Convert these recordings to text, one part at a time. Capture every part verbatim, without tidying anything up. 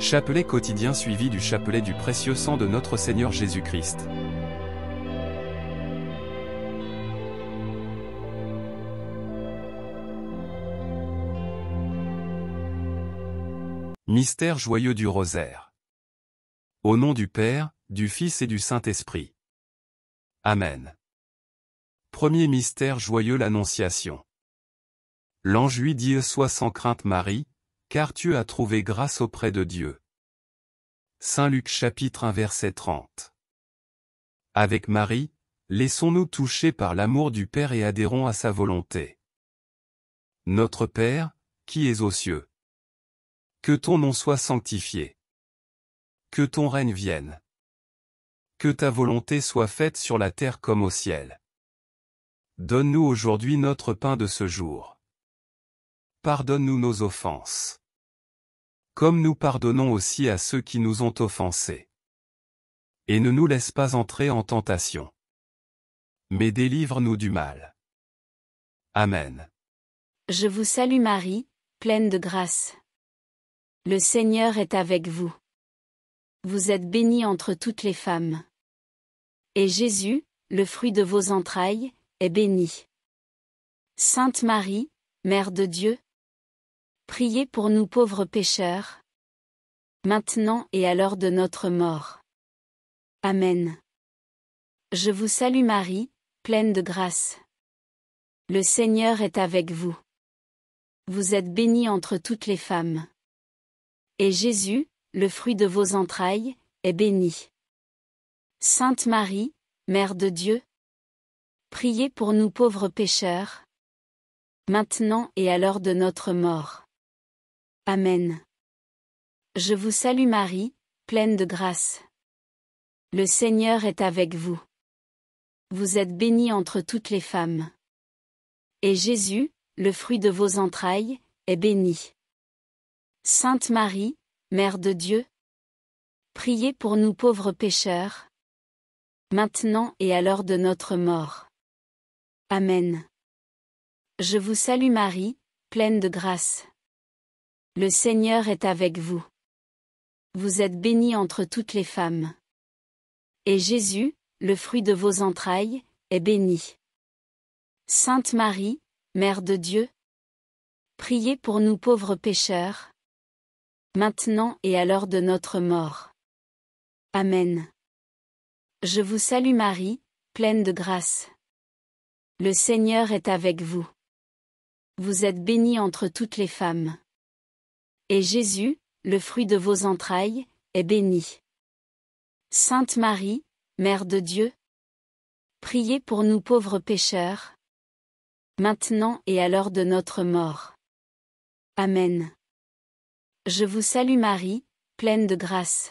Chapelet quotidien suivi du chapelet du précieux sang de notre Seigneur Jésus-Christ. Mystère joyeux du rosaire. Au nom du Père, du Fils et du Saint-Esprit. Amen. Premier mystère joyeux, l'Annonciation. L'ange lui dit: Sois sans crainte Marie, car tu as trouvé grâce auprès de Dieu. Saint Luc chapitre un verset trente. Avec Marie, laissons-nous toucher par l'amour du Père et adhérons à sa volonté. Notre Père, qui es aux cieux. Que ton nom soit sanctifié. Que ton règne vienne. Que ta volonté soit faite sur la terre comme au ciel. Donne-nous aujourd'hui notre pain de ce jour. Pardonne-nous nos offenses. Comme nous pardonnons aussi à ceux qui nous ont offensés. Et ne nous laisse pas entrer en tentation. Mais délivre-nous du mal. Amen. Je vous salue Marie, pleine de grâce. Le Seigneur est avec vous. Vous êtes bénie entre toutes les femmes. Et Jésus, le fruit de vos entrailles, est béni. Sainte Marie, Mère de Dieu, priez pour nous pauvres pécheurs, maintenant et à l'heure de notre mort. Amen. Je vous salue Marie, pleine de grâce. Le Seigneur est avec vous. Vous êtes bénie entre toutes les femmes. Et Jésus, le fruit de vos entrailles, est béni. Sainte Marie, Mère de Dieu, priez pour nous pauvres pécheurs, maintenant et à l'heure de notre mort. Amen. Je vous salue Marie, pleine de grâce. Le Seigneur est avec vous. Vous êtes bénie entre toutes les femmes. Et Jésus, le fruit de vos entrailles, est béni. Sainte Marie, Mère de Dieu, priez pour nous pauvres pécheurs, maintenant et à l'heure de notre mort. Amen. Je vous salue Marie, pleine de grâce. Le Seigneur est avec vous. Vous êtes bénie entre toutes les femmes. Et Jésus, le fruit de vos entrailles, est béni. Sainte Marie, Mère de Dieu, priez pour nous pauvres pécheurs, maintenant et à l'heure de notre mort. Amen. Je vous salue Marie, pleine de grâce. Le Seigneur est avec vous. Vous êtes bénie entre toutes les femmes. Et Jésus, le fruit de vos entrailles, est béni. Sainte Marie, Mère de Dieu, priez pour nous pauvres pécheurs, maintenant et à l'heure de notre mort. Amen. Je vous salue Marie, pleine de grâce.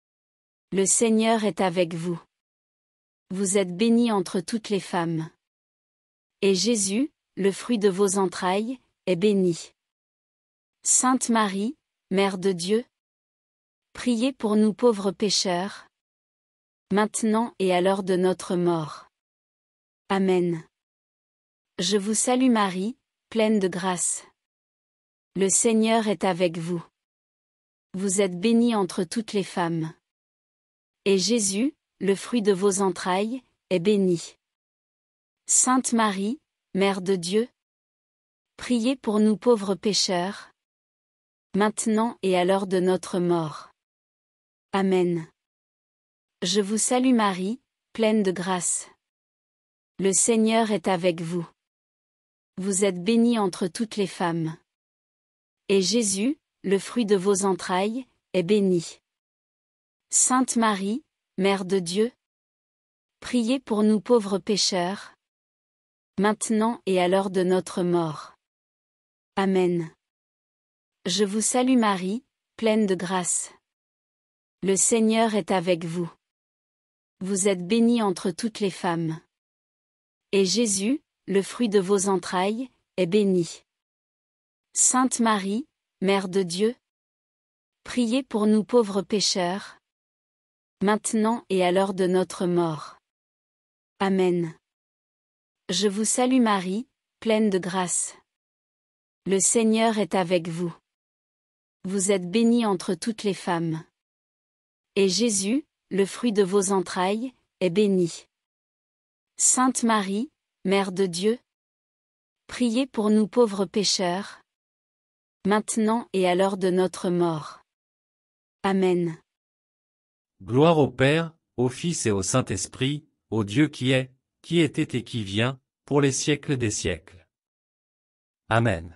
Le Seigneur est avec vous. Vous êtes bénie entre toutes les femmes. Et Jésus, le fruit de vos entrailles, est béni. Sainte Marie, Mère de Dieu, priez pour nous pauvres pécheurs, maintenant et à l'heure de notre mort. Amen. Je vous salue Marie, pleine de grâce. Le Seigneur est avec vous. Vous êtes bénie entre toutes les femmes. Et Jésus, le fruit de vos entrailles, est béni. Sainte Marie, Mère de Dieu, priez pour nous pauvres pécheurs, maintenant et à l'heure de notre mort. Amen. Je vous salue Marie, pleine de grâce. Le Seigneur est avec vous. Vous êtes bénie entre toutes les femmes. Et Jésus, le fruit de vos entrailles, est béni. Sainte Marie, Mère de Dieu, priez pour nous pauvres pécheurs, maintenant et à l'heure de notre mort. Amen. Je vous salue Marie, pleine de grâce. Le Seigneur est avec vous. Vous êtes bénie entre toutes les femmes. Et Jésus, le fruit de vos entrailles, est béni. Sainte Marie, Mère de Dieu, priez pour nous pauvres pécheurs, maintenant et à l'heure de notre mort. Amen. Je vous salue Marie, pleine de grâce. Le Seigneur est avec vous. Vous êtes bénie entre toutes les femmes. Et Jésus, le fruit de vos entrailles, est béni. Sainte Marie, Mère de Dieu, priez pour nous pauvres pécheurs, maintenant et à l'heure de notre mort. Amen. Gloire au Père, au Fils et au Saint-Esprit, au Dieu qui est, qui était et qui vient, pour les siècles des siècles. Amen.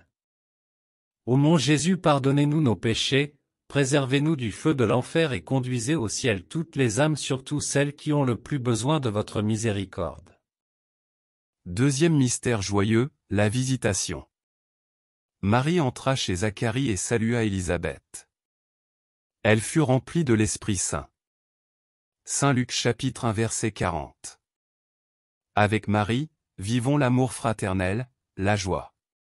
Ô mon Jésus, pardonnez-nous nos péchés, préservez-nous du feu de l'enfer et conduisez au ciel toutes les âmes, surtout celles qui ont le plus besoin de votre miséricorde. Deuxième mystère joyeux, la visitation. Marie entra chez Zacharie et salua Élisabeth. Elle fut remplie de l'Esprit Saint. Saint Luc chapitre un verset quarante. Avec Marie, vivons l'amour fraternel, la joie.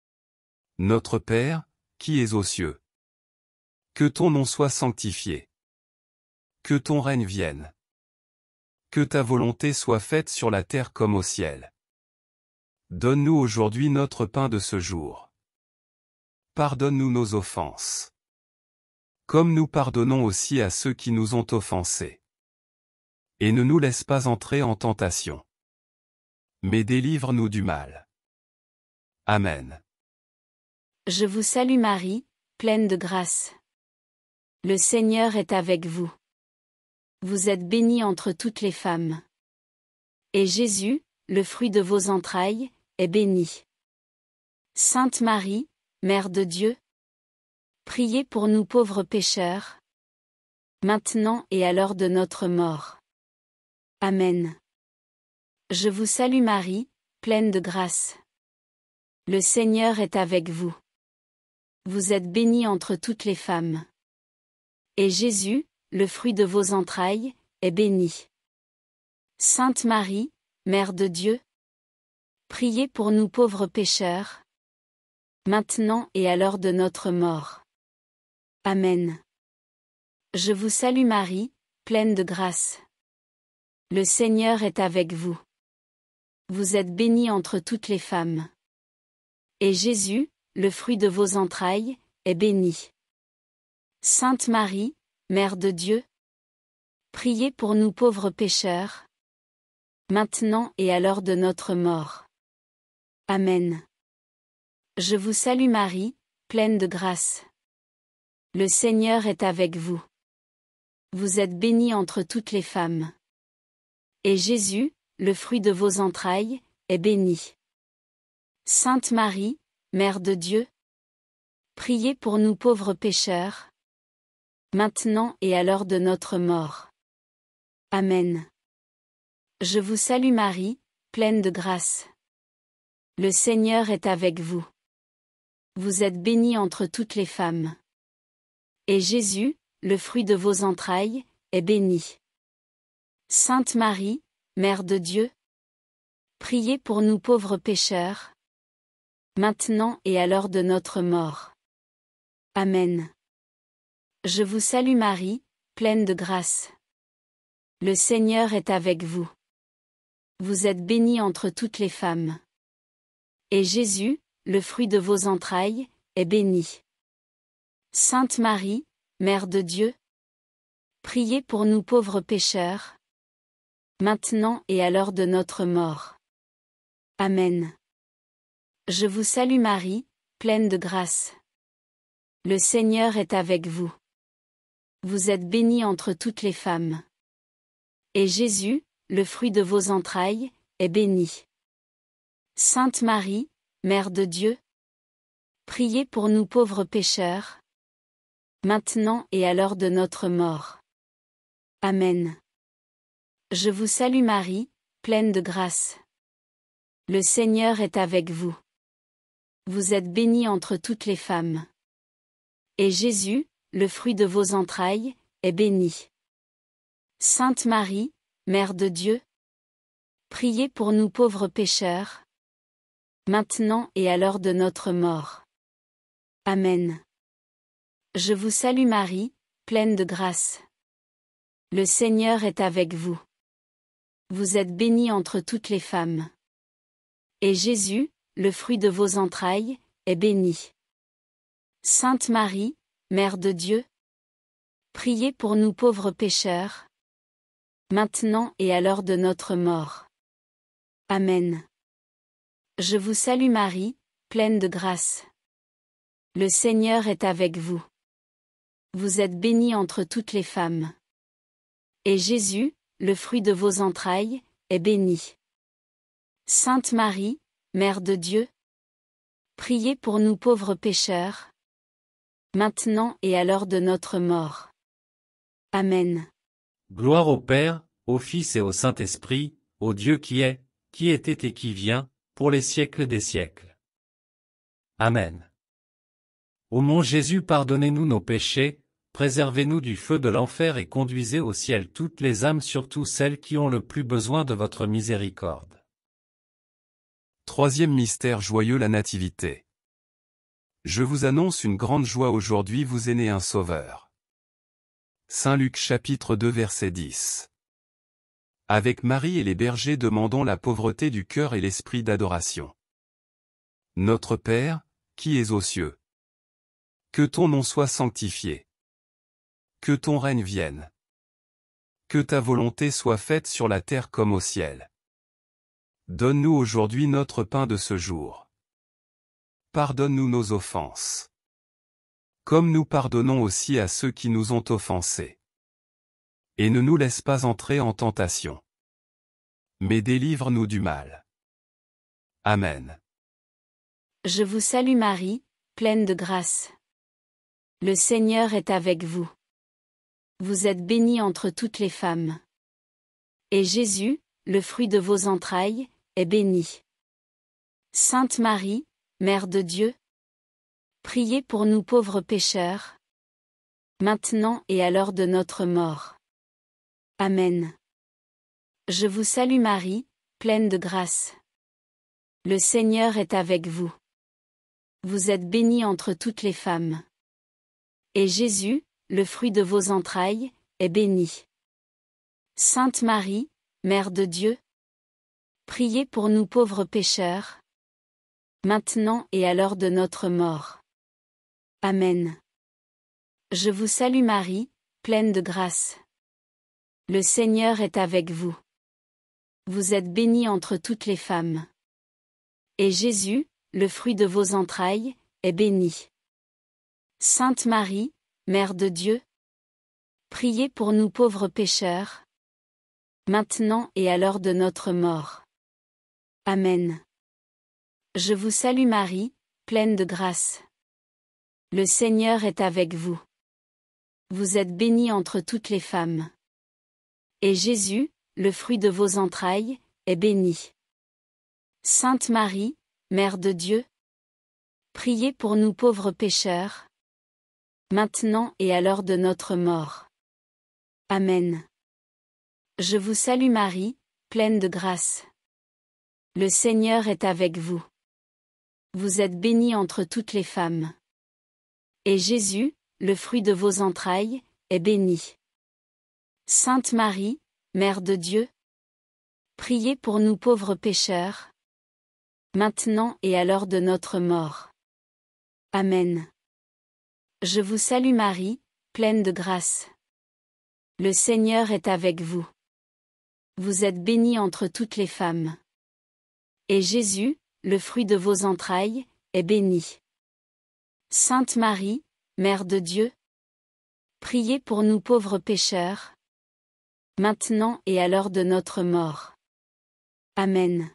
Notre Père, qui es aux cieux. Que ton nom soit sanctifié. Que ton règne vienne. Que ta volonté soit faite sur la terre comme au ciel. Donne-nous aujourd'hui notre pain de ce jour. Pardonne-nous nos offenses. Comme nous pardonnons aussi à ceux qui nous ont offensés. Et ne nous laisse pas entrer en tentation. Mais délivre-nous du mal. Amen. Je vous salue Marie, pleine de grâce. Le Seigneur est avec vous. Vous êtes bénie entre toutes les femmes. Et Jésus, le fruit de vos entrailles, est béni. Sainte Marie, Mère de Dieu, priez pour nous pauvres pécheurs, maintenant et à l'heure de notre mort. Amen. Je vous salue Marie, pleine de grâce. Le Seigneur est avec vous. Vous êtes bénie entre toutes les femmes. Et Jésus, le fruit de vos entrailles, est béni. Sainte Marie, Mère de Dieu, priez pour nous pauvres pécheurs, maintenant et à l'heure de notre mort. Amen. Je vous salue Marie, pleine de grâce. Le Seigneur est avec vous. Vous êtes bénie entre toutes les femmes. Et Jésus, le fruit de vos entrailles, est béni. Sainte Marie, Mère de Dieu, priez pour nous pauvres pécheurs, maintenant et à l'heure de notre mort. Amen. Je vous salue Marie, pleine de grâce. Le Seigneur est avec vous. Vous êtes bénie entre toutes les femmes. Et Jésus, le fruit de vos entrailles, est béni. Sainte Marie, Mère de Dieu, priez pour nous pauvres pécheurs, maintenant et à l'heure de notre mort. Amen. Je vous salue Marie, pleine de grâce. Le Seigneur est avec vous. Vous êtes bénie entre toutes les femmes. Et Jésus, le fruit de vos entrailles, est béni. Sainte Marie, Mère de Dieu, priez pour nous pauvres pécheurs, maintenant et à l'heure de notre mort. Amen. Je vous salue Marie, pleine de grâce. Le Seigneur est avec vous. Vous êtes bénie entre toutes les femmes. Et Jésus, le fruit de vos entrailles, est béni. Sainte Marie, Mère de Dieu, priez pour nous pauvres pécheurs, maintenant et à l'heure de notre mort. Amen. Je vous salue Marie, pleine de grâce. Le Seigneur est avec vous. Vous êtes bénie entre toutes les femmes. Et Jésus, le fruit de vos entrailles, est béni. Sainte Marie, Mère de Dieu, priez pour nous pauvres pécheurs, maintenant et à l'heure de notre mort. Amen. Je vous salue Marie, pleine de grâce. Le Seigneur est avec vous. Vous êtes bénie entre toutes les femmes. Et Jésus, le fruit de vos entrailles, est béni. Sainte Marie, Mère de Dieu, priez pour nous pauvres pécheurs, maintenant et à l'heure de notre mort. Amen. Je vous salue Marie, pleine de grâce. Le Seigneur est avec vous. Vous êtes bénie entre toutes les femmes. Et Jésus, le fruit de vos entrailles, est béni. Sainte Marie, Mère de Dieu, priez pour nous pauvres pécheurs, maintenant et à l'heure de notre mort. Amen. Je vous salue Marie, pleine de grâce. Le Seigneur est avec vous. Vous êtes bénie entre toutes les femmes. Et Jésus, le fruit de vos entrailles, est béni. Sainte Marie, Mère de Dieu, priez pour nous pauvres pécheurs, maintenant et à l'heure de notre mort. Amen. Gloire au Père, au Fils et au Saint-Esprit, au Dieu qui est, qui était et qui vient, pour les siècles des siècles. Amen. Ô mon Jésus, pardonnez-nous nos péchés, préservez-nous du feu de l'enfer et conduisez au ciel toutes les âmes, surtout celles qui ont le plus besoin de votre miséricorde. Troisième mystère joyeux, la Nativité. Je vous annonce une grande joie, aujourd'hui vous est né un Sauveur. Saint Luc chapitre deux verset dix. Avec Marie et les bergers demandons la pauvreté du cœur et l'esprit d'adoration. Notre Père, qui es aux cieux. Que ton nom soit sanctifié. Que ton règne vienne. Que ta volonté soit faite sur la terre comme au ciel. Donne-nous aujourd'hui notre pain de ce jour. Pardonne-nous nos offenses. Comme nous pardonnons aussi à ceux qui nous ont offensés. Et ne nous laisse pas entrer en tentation. Mais délivre-nous du mal. Amen. Je vous salue Marie, pleine de grâce. Le Seigneur est avec vous. Vous êtes bénie entre toutes les femmes. Et Jésus, le fruit de vos entrailles, est béni. Sainte Marie, Mère de Dieu, priez pour nous pauvres pécheurs, maintenant et à l'heure de notre mort. Amen. Je vous salue Marie, pleine de grâce. Le Seigneur est avec vous. Vous êtes bénie entre toutes les femmes. Et Jésus, le fruit de vos entrailles, est béni. Sainte Marie, Mère de Dieu, priez pour nous pauvres pécheurs, maintenant et à l'heure de notre mort. Amen. Je vous salue Marie, pleine de grâce. Le Seigneur est avec vous. Vous êtes bénie entre toutes les femmes. Et Jésus, le fruit de vos entrailles, est béni. Sainte Marie, Mère de Dieu, priez pour nous pauvres pécheurs, maintenant et à l'heure de notre mort. Amen. Je vous salue Marie, pleine de grâce. Le Seigneur est avec vous. Vous êtes bénie entre toutes les femmes. Et Jésus, le fruit de vos entrailles, est béni. Sainte Marie, Mère de Dieu, priez pour nous pauvres pécheurs, maintenant et à l'heure de notre mort. Amen. Je vous salue Marie, pleine de grâce. Le Seigneur est avec vous. Vous êtes bénie entre toutes les femmes. Et Jésus, le fruit de vos entrailles, est béni. Sainte Marie, Mère de Dieu, priez pour nous pauvres pécheurs, maintenant et à l'heure de notre mort. Amen. Je vous salue Marie, pleine de grâce. Le Seigneur est avec vous. Vous êtes bénie entre toutes les femmes. Et Jésus, le fruit de vos entrailles, est béni. Sainte Marie, Mère de Dieu, priez pour nous pauvres pécheurs, maintenant et à l'heure de notre mort. Amen.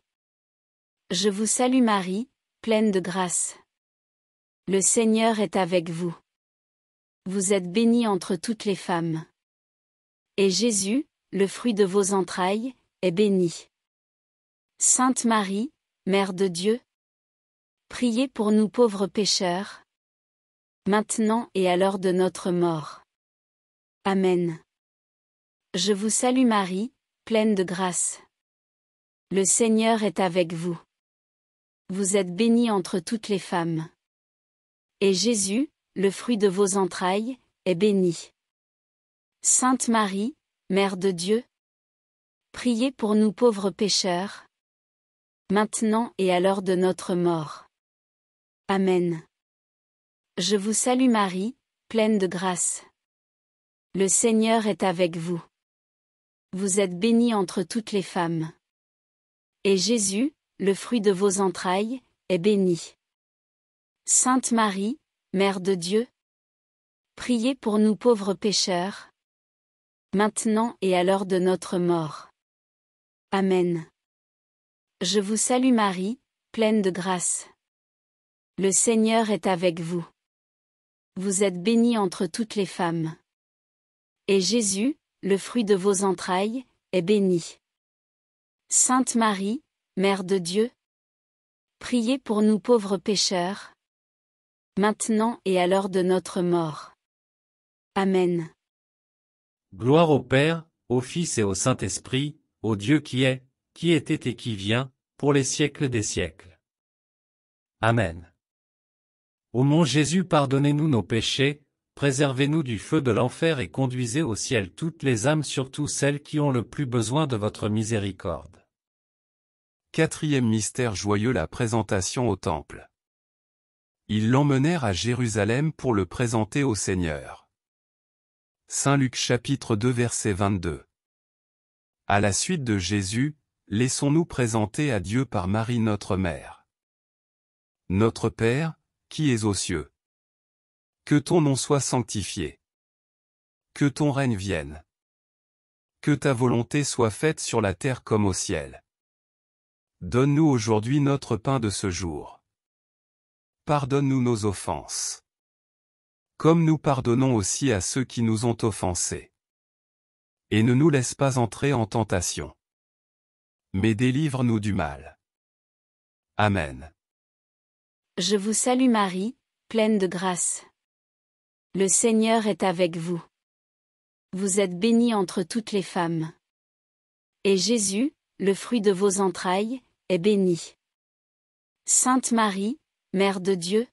Je vous salue Marie, pleine de grâce. Le Seigneur est avec vous. Vous êtes bénie entre toutes les femmes. Et Jésus, le fruit de vos entrailles, est béni. Sainte Marie, Mère de Dieu, priez pour nous pauvres pécheurs, maintenant et à l'heure de notre mort. Amen. Je vous salue Marie, pleine de grâce. Le Seigneur est avec vous. Vous êtes bénie entre toutes les femmes. Et Jésus, le fruit de vos entrailles, est béni. Sainte Marie, Mère de Dieu, priez pour nous pauvres pécheurs, maintenant et à l'heure de notre mort. Amen. Je vous salue Marie, pleine de grâce. Le Seigneur est avec vous. Vous êtes bénie entre toutes les femmes. Et Jésus, le fruit de vos entrailles, est béni. Sainte Marie, Mère de Dieu, priez pour nous pauvres pécheurs, maintenant et à l'heure de notre mort. Amen. Je vous salue Marie, pleine de grâce. Le Seigneur est avec vous. Vous êtes bénie entre toutes les femmes. Et Jésus, le fruit de vos entrailles, est béni. Sainte Marie, Mère de Dieu, priez pour nous pauvres pécheurs, maintenant et à l'heure de notre mort. Amen. Gloire au Père, au Fils et au Saint-Esprit, au Dieu qui est, qui était et qui vient, pour les siècles des siècles. Amen. Ô mon Jésus, pardonnez-nous nos péchés, préservez-nous du feu de l'enfer et conduisez au ciel toutes les âmes, surtout celles qui ont le plus besoin de votre miséricorde. Quatrième mystère joyeux, la présentation au temple. Ils l'emmenèrent à Jérusalem pour le présenter au Seigneur. Saint Luc chapitre deux verset vingt-deux. À la suite de Jésus, laissons-nous présenter à Dieu par Marie notre Mère. Notre Père, qui es aux cieux. Que ton nom soit sanctifié. Que ton règne vienne. Que ta volonté soit faite sur la terre comme au ciel. Donne-nous aujourd'hui notre pain de ce jour. Pardonne-nous nos offenses. Comme nous pardonnons aussi à ceux qui nous ont offensés. Et ne nous laisse pas entrer en tentation. Mais délivre-nous du mal. Amen. Je vous salue Marie, pleine de grâce. Le Seigneur est avec vous. Vous êtes bénie entre toutes les femmes. Et Jésus, le fruit de vos entrailles, est béni. Sainte Marie, Mère de Dieu,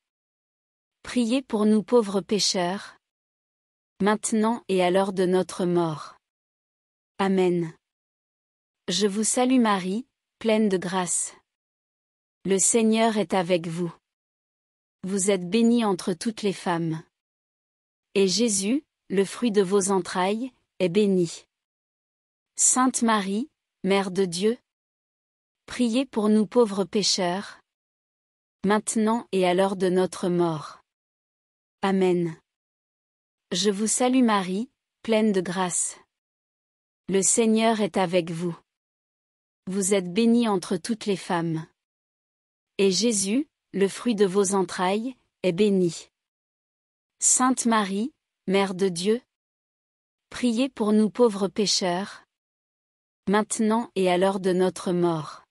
priez pour nous pauvres pécheurs, maintenant et à l'heure de notre mort. Amen. Je vous salue Marie, pleine de grâce. Le Seigneur est avec vous. Vous êtes bénie entre toutes les femmes. Et Jésus, le fruit de vos entrailles, est béni. Sainte Marie, Mère de Dieu, priez pour nous pauvres pécheurs, maintenant et à l'heure de notre mort. Amen. Je vous salue Marie, pleine de grâce. Le Seigneur est avec vous. Vous êtes bénie entre toutes les femmes. Et Jésus, le fruit de vos entrailles, est béni. Sainte Marie, Mère de Dieu, priez pour nous pauvres pécheurs, maintenant et à l'heure de notre mort.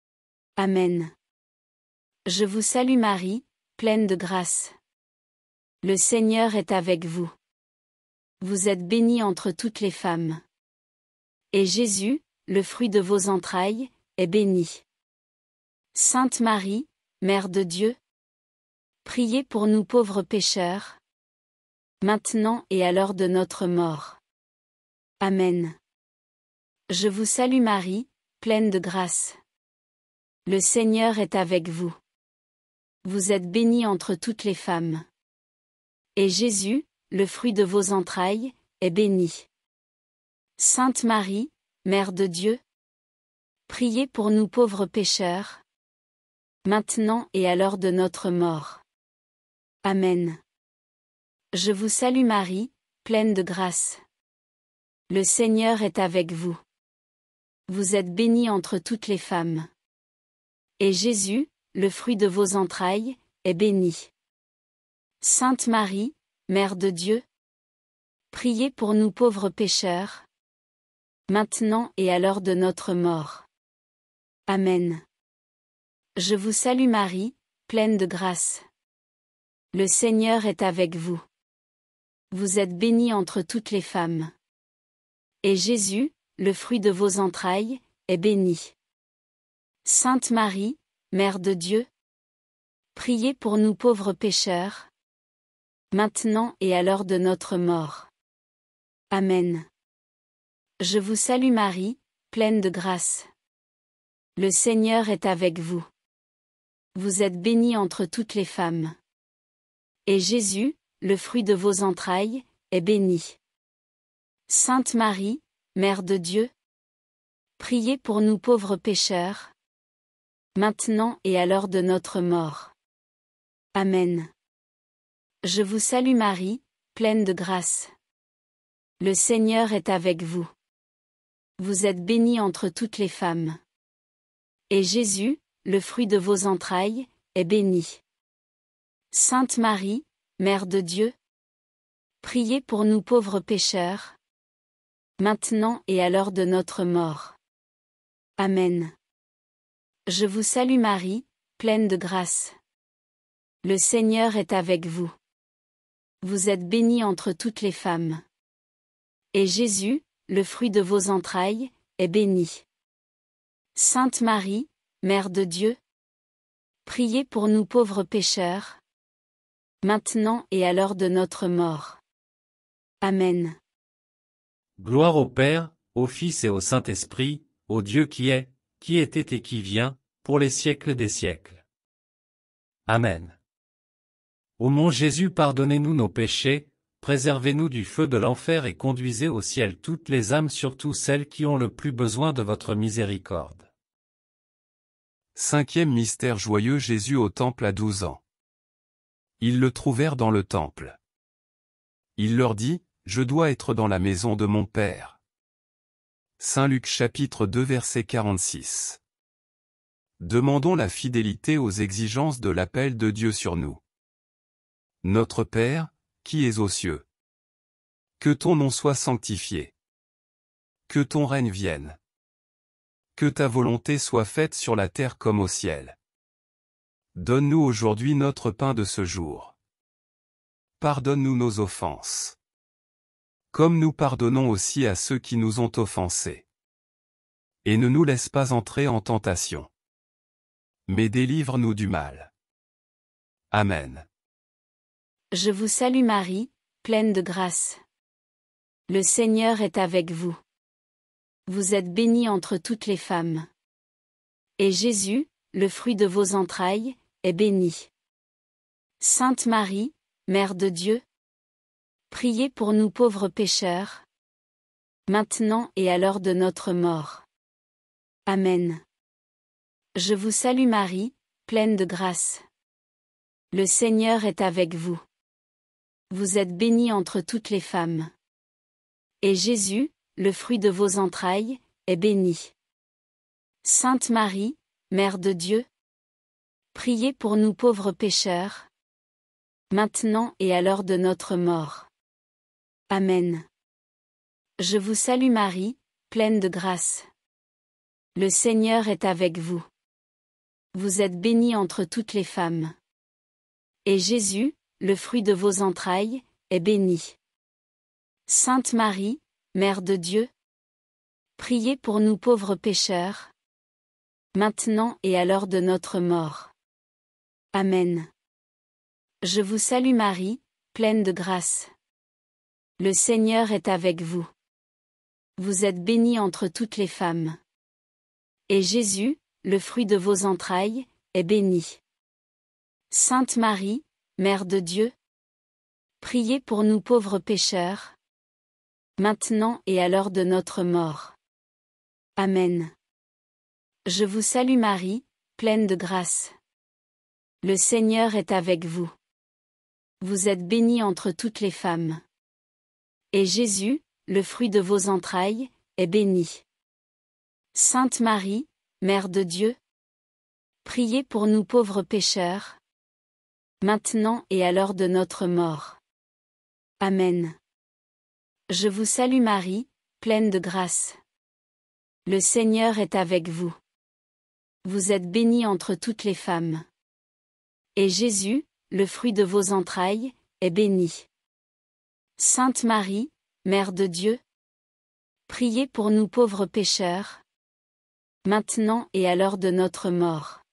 Amen. Je vous salue Marie, pleine de grâce. Le Seigneur est avec vous. Vous êtes bénie entre toutes les femmes. Et Jésus, le fruit de vos entrailles, est béni. Sainte Marie, Mère de Dieu, priez pour nous pauvres pécheurs, maintenant et à l'heure de notre mort. Amen. Je vous salue Marie, pleine de grâce. Le Seigneur est avec vous. Vous êtes bénie entre toutes les femmes. Et Jésus, le fruit de vos entrailles, est béni. Sainte Marie, Mère de Dieu, priez pour nous pauvres pécheurs, maintenant et à l'heure de notre mort. Amen. Je vous salue Marie, pleine de grâce. Le Seigneur est avec vous. Vous êtes bénie entre toutes les femmes. Et Jésus, le fruit de vos entrailles, est béni. Sainte Marie, Mère de Dieu, priez pour nous pauvres pécheurs, maintenant et à l'heure de notre mort. Amen. Je vous salue Marie, pleine de grâce. Le Seigneur est avec vous. Vous êtes bénie entre toutes les femmes. Et Jésus, le fruit de vos entrailles, est béni. Sainte Marie, Mère de Dieu, priez pour nous pauvres pécheurs, maintenant et à l'heure de notre mort. Amen. Je vous salue Marie, pleine de grâce. Le Seigneur est avec vous. Vous êtes bénie entre toutes les femmes. Et Jésus, le fruit de vos entrailles, est béni. Sainte Marie, Mère de Dieu, priez pour nous pauvres pécheurs, maintenant et à l'heure de notre mort. Amen. Je vous salue Marie, pleine de grâce. Le Seigneur est avec vous. Vous êtes bénie entre toutes les femmes. Et Jésus, le fruit de vos entrailles, est béni. Sainte Marie, Mère de Dieu, priez pour nous pauvres pécheurs, maintenant et à l'heure de notre mort. Amen. Je vous salue Marie, pleine de grâce. Le Seigneur est avec vous. Vous êtes bénie entre toutes les femmes. Et Jésus, le fruit de vos entrailles, est béni. Sainte Marie, Mère de Dieu, priez pour nous pauvres pécheurs, maintenant et à l'heure de notre mort. Amen. Gloire au Père, au Fils et au Saint-Esprit, au Dieu qui est, qui était et qui vient, pour les siècles des siècles. Amen. Ô mon Jésus, pardonnez-nous nos péchés, préservez-nous du feu de l'enfer et conduisez au ciel toutes les âmes, surtout celles qui ont le plus besoin de votre miséricorde. Cinquième mystère joyeux, Jésus au temple à douze ans. Ils le trouvèrent dans le temple. Il leur dit, « Je dois être dans la maison de mon Père. » Saint Luc chapitre deux verset quarante-six. Demandons la fidélité aux exigences de l'appel de Dieu sur nous. Notre Père, qui es aux cieux. Que ton nom soit sanctifié. Que ton règne vienne. Que ta volonté soit faite sur la terre comme au ciel. Donne-nous aujourd'hui notre pain de ce jour. Pardonne-nous nos offenses. Comme nous pardonnons aussi à ceux qui nous ont offensés. Et ne nous laisse pas entrer en tentation. Mais délivre-nous du mal. Amen. Je vous salue Marie, pleine de grâce. Le Seigneur est avec vous. Vous êtes bénie entre toutes les femmes. Et Jésus, le fruit de vos entrailles, est béni. Sainte Marie, Mère de Dieu, priez pour nous pauvres pécheurs, maintenant et à l'heure de notre mort. Amen. Je vous salue Marie, pleine de grâce. Le Seigneur est avec vous. Vous êtes bénie entre toutes les femmes. Et Jésus, le fruit de vos entrailles, est béni. Sainte Marie, Mère de Dieu, priez pour nous pauvres pécheurs, maintenant et à l'heure de notre mort. Amen. Je vous salue Marie, pleine de grâce. Le Seigneur est avec vous. Vous êtes bénie entre toutes les femmes. Et Jésus, le fruit de vos entrailles, est béni. Sainte Marie, Mère de Dieu, priez pour nous pauvres pécheurs, maintenant et à l'heure de notre mort. Amen. Je vous salue Marie, pleine de grâce. Le Seigneur est avec vous. Vous êtes bénie entre toutes les femmes. Et Jésus, le fruit de vos entrailles, est béni. Sainte Marie, Mère de Dieu, priez pour nous pauvres pécheurs, maintenant et à l'heure de notre mort. Amen. Je vous salue Marie, pleine de grâce. Le Seigneur est avec vous. Vous êtes bénie entre toutes les femmes. Et Jésus, le fruit de vos entrailles, est béni. Sainte Marie, Mère de Dieu, priez pour nous pauvres pécheurs, maintenant et à l'heure de notre mort. Amen. Je vous salue Marie, pleine de grâce. Le Seigneur est avec vous. Vous êtes bénie entre toutes les femmes. Et Jésus, le fruit de vos entrailles, est béni. Sainte Marie, Mère de Dieu, priez pour nous pauvres pécheurs, maintenant et à l'heure de notre mort.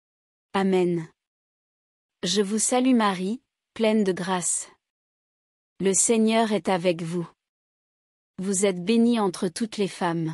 Amen. Je vous salue Marie, pleine de grâce. Le Seigneur est avec vous. Vous êtes bénie entre toutes les femmes.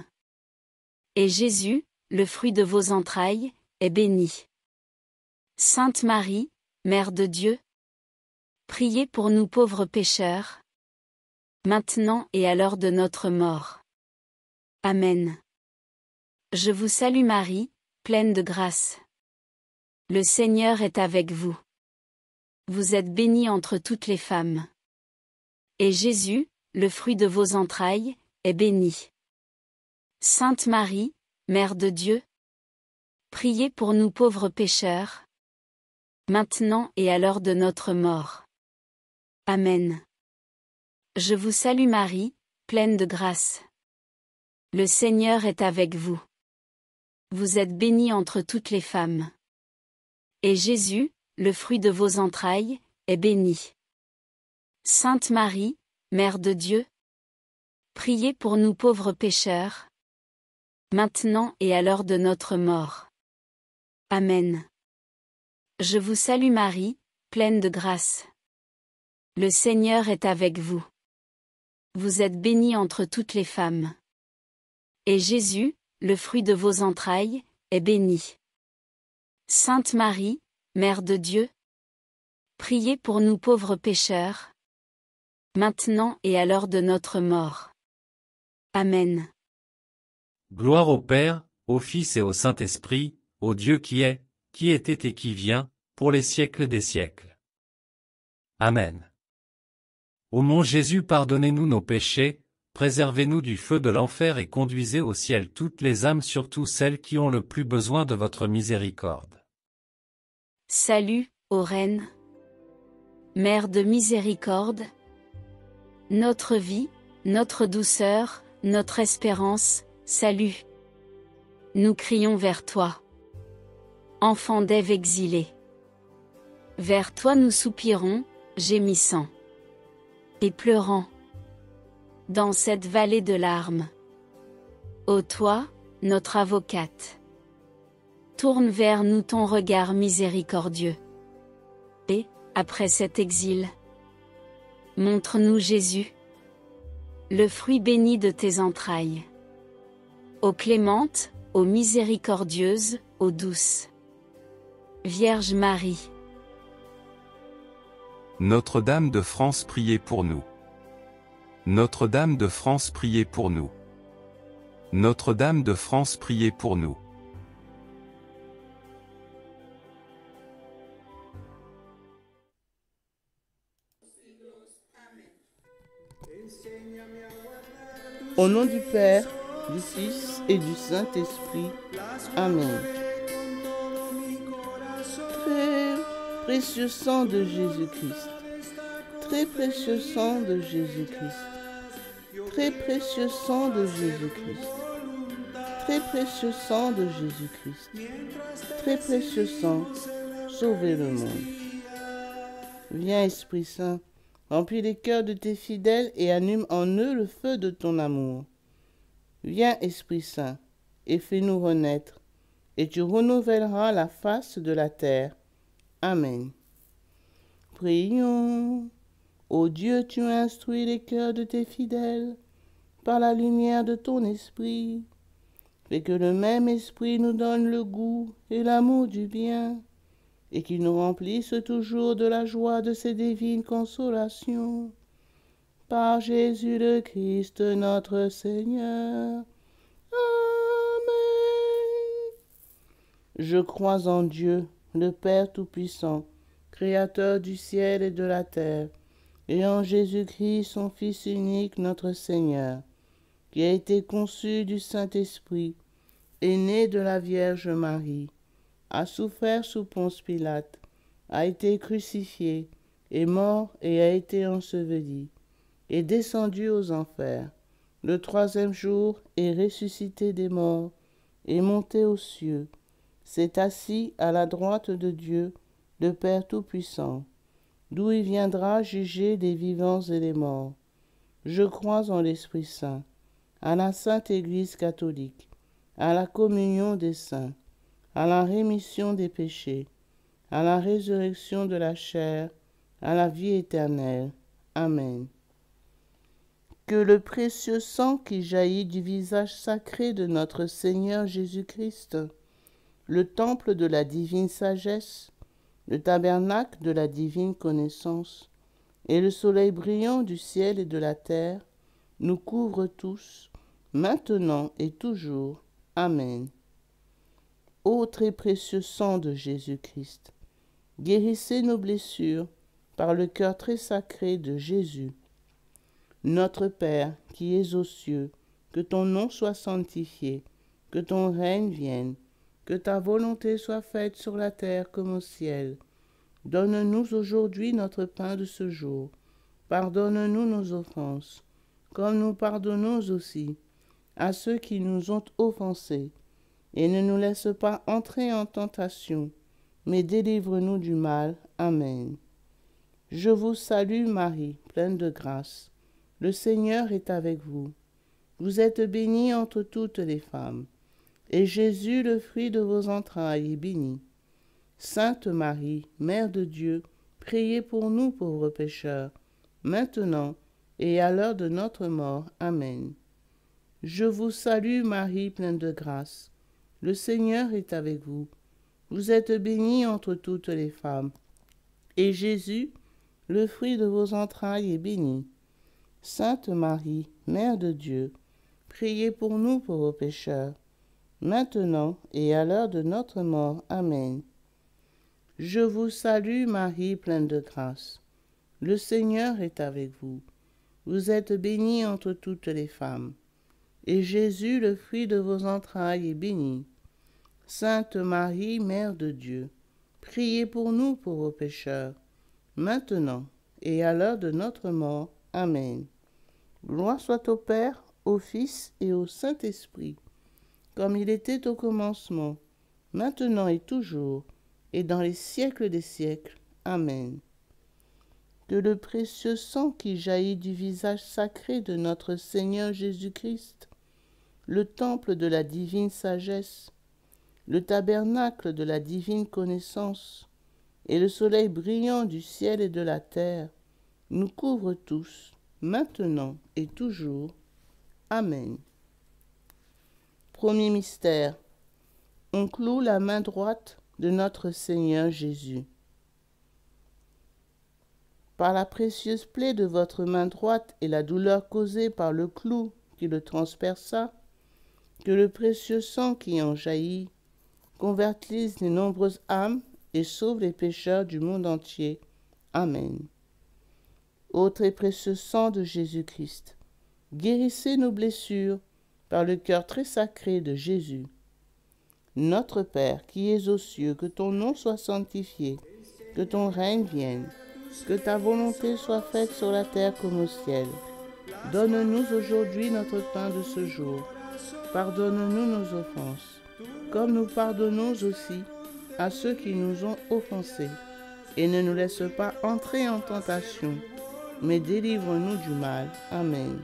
Et Jésus, le fruit de vos entrailles, est béni. Sainte Marie, Mère de Dieu, Priez pour nous pauvres pécheurs, maintenant et à l'heure de notre mort. Amen. Je vous salue Marie, pleine de grâce. Le Seigneur est avec vous. Vous êtes bénie entre toutes les femmes. Et Jésus, le fruit de vos entrailles, est béni. Sainte Marie, Mère de Dieu, priez pour nous pauvres pécheurs, maintenant et à l'heure de notre mort. Amen. Je vous salue Marie, pleine de grâce. Le Seigneur est avec vous. Vous êtes bénie entre toutes les femmes. Et Jésus, le fruit de vos entrailles, est béni. Sainte Marie, Mère de Dieu, priez pour nous pauvres pécheurs, maintenant et à l'heure de notre mort. Amen. Je vous salue Marie, pleine de grâce. Le Seigneur est avec vous. Vous êtes bénie entre toutes les femmes. Et Jésus, le fruit de vos entrailles, est béni. Sainte Marie, Mère de Dieu, priez pour nous pauvres pécheurs, maintenant et à l'heure de notre mort. Amen. Gloire au Père, au Fils et au Saint-Esprit, au Dieu qui est, qui était et qui vient, pour les siècles des siècles. Amen. Ô mon Jésus, pardonnez-nous nos péchés, préservez-nous du feu de l'enfer et conduisez au ciel toutes les âmes, surtout celles qui ont le plus besoin de votre miséricorde. Salut, ô Reine, Mère de miséricorde, notre vie, notre douceur, notre espérance, salut. Nous crions vers toi. Enfant d'Ève exilée. Vers toi nous soupirons, gémissant et pleurant dans cette vallée de larmes. Ô toi, notre avocate, tourne vers nous ton regard miséricordieux. Et, après cet exil, montre-nous Jésus, le fruit béni de tes entrailles. Ô clémente, ô miséricordieuse, ô douce Vierge Marie. Notre-Dame de France, priez pour nous. Notre-Dame de France, priez pour nous. Notre-Dame de France, priez pour nous. Au nom du Père, du Fils et du Saint-Esprit. Amen. Très précieux sang de Jésus-Christ. Très précieux sang de Jésus-Christ. Très précieux sang de Jésus-Christ. Très précieux sang de Jésus-Christ. Très précieux sang, sauvez le monde. Viens, Esprit Saint, remplis les cœurs de tes fidèles et allume en eux le feu de ton amour. Viens, Esprit Saint, et fais-nous renaître, et tu renouvelleras la face de la terre. Amen. Prions. Ô Dieu, tu as instruit les cœurs de tes fidèles par la lumière de ton esprit. Fais que le même esprit nous donne le goût et l'amour du bien, et qu'il nous remplisse toujours de la joie de ses divines consolations. Par Jésus le Christ, notre Seigneur. Amen. Je crois en Dieu, le Père Tout-Puissant, Créateur du ciel et de la terre, et en Jésus-Christ, son Fils unique, notre Seigneur, qui a été conçu du Saint-Esprit, est né de la Vierge Marie, a souffert sous Ponce Pilate, a été crucifié, est mort et a été enseveli, est descendu aux enfers. Le troisième jour est ressuscité des morts, est monté aux cieux, s'est assis à la droite de Dieu, le Père Tout-Puissant, d'où il viendra juger les vivants et les morts. Je crois en l'Esprit Saint, à la Sainte Église catholique, à la communion des saints, à la rémission des péchés, à la résurrection de la chair, à la vie éternelle. Amen. Que le précieux sang qui jaillit du visage sacré de notre Seigneur Jésus-Christ, le temple de la divine sagesse, le tabernacle de la divine connaissance, et le soleil brillant du ciel et de la terre nous couvre tous, maintenant et toujours. Amen. Ô très précieux sang de Jésus-Christ, guérissez nos blessures par le cœur très sacré de Jésus. Notre Père qui es aux cieux, que ton nom soit sanctifié, que ton règne vienne, que ta volonté soit faite sur la terre comme au ciel. Donne-nous aujourd'hui notre pain de ce jour. Pardonne-nous nos offenses, comme nous pardonnons aussi à ceux qui nous ont offensés. Et ne nous laisse pas entrer en tentation, mais délivre-nous du mal. Amen. Je vous salue Marie, pleine de grâce. Le Seigneur est avec vous. Vous êtes bénie entre toutes les femmes, et Jésus, le fruit de vos entrailles, est béni. Sainte Marie, Mère de Dieu, priez pour nous pauvres pécheurs, maintenant et à l'heure de notre mort. Amen. Je vous salue Marie, pleine de grâce. Le Seigneur est avec vous. Vous êtes bénie entre toutes les femmes, et Jésus, le fruit de vos entrailles, est béni. Sainte Marie, Mère de Dieu, priez pour nous pauvres pécheurs, maintenant et à l'heure de notre mort. Amen. Je vous salue Marie, pleine de grâce. Le Seigneur est avec vous. Vous êtes bénie entre toutes les femmes, et Jésus, le fruit de vos entrailles, est béni. Sainte Marie, Mère de Dieu, priez pour nous pauvres pécheurs, maintenant et à l'heure de notre mort. Amen. Gloire soit au Père, au Fils et au Saint-Esprit, comme il était au commencement, maintenant et toujours, et dans les siècles des siècles. Amen. Que le précieux sang qui jaillit du visage sacré de notre Seigneur Jésus-Christ, le temple de la divine sagesse, le tabernacle de la divine connaissance, et le soleil brillant du ciel et de la terre, nous couvrent tous, maintenant et toujours. Amen. Premier mystère. On cloue la main droite de notre Seigneur Jésus. Par la précieuse plaie de votre main droite et la douleur causée par le clou qui le transperça, que le précieux sang qui en jaillit convertisse les nombreuses âmes et sauve les pécheurs du monde entier. Amen. Ô très précieux sang de Jésus-Christ, guérissez nos blessures par le cœur très sacré de Jésus. Notre Père qui es aux cieux, que ton nom soit sanctifié, que ton règne vienne, que ta volonté soit faite sur la terre comme au ciel. Donne-nous aujourd'hui notre pain de ce jour. Pardonne-nous nos offenses, comme nous pardonnons aussi à ceux qui nous ont offensés. Et ne nous laisse pas entrer en tentation, mais délivre-nous du mal. Amen.